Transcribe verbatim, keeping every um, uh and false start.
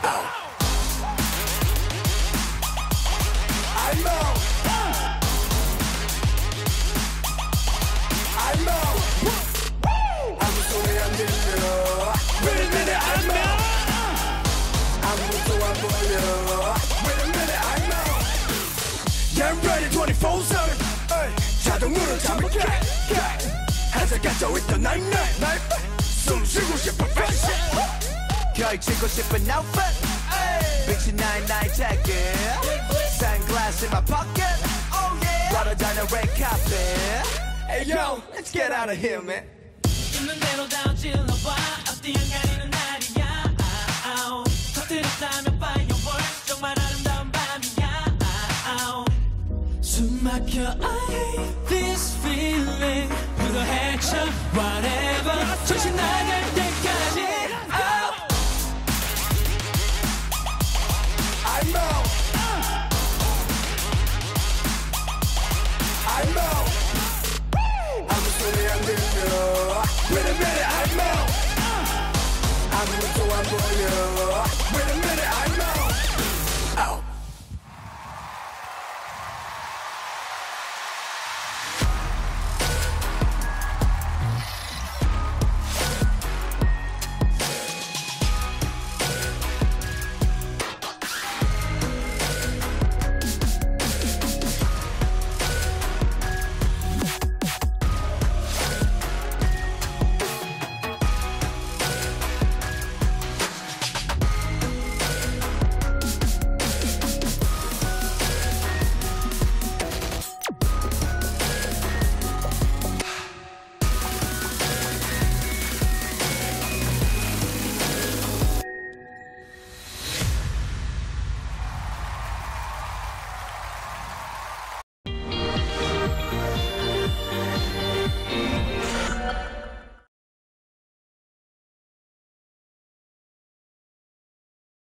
I'm out. I'm out. 아무 소리 안 들려. Wait a minute, I'm out. 아무것도 안 보여. Wait a minute, I'm out. Get ready twenty-four seven. 자동으로 잠을 깨. 항상 갇혀있던 nightmare. 숨 쉬고 싶은 fashion. 걸치고 싶은 outfit. 빛이 나의 나의 jacket. Sunglass in my pocket. Oh yeah. 걸어다녀 red carpet. Hey yo, let's get out of here, man. 있는 대로 다 질러봐. 앞뒤 안 가리는 날이야. 터뜨렸다면 fireworks. 정말 아름다운 밤이야. 숨 막혀. I hate this feeling. 그거 해쳐 whatever. 정신 나갈 때까지. I'm out. I'm out. 아무 소리 안 들려. Wait a minute, I'm out. 아무것도 안 보여.